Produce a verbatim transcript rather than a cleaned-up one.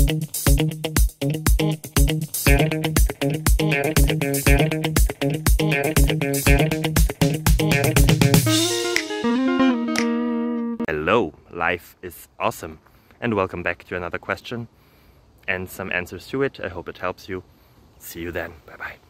Hello, life is awesome, and welcome back to another question and some answers to it. I hope it helps you. See you then. Bye bye.